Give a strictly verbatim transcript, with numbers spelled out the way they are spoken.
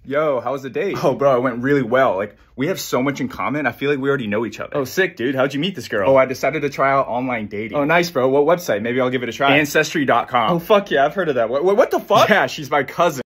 Yo, how was the date? Oh, bro, it went really well. Like, we have so much in common. I feel like we already know each other. Oh, sick, dude. How'd you meet this girl? Oh, I decided to try out online dating. Oh, nice, bro. What website? Maybe I'll give it a try. Ancestry dot com. Oh, fuck yeah. I've heard of that. What, what the fuck? Yeah, she's my cousin.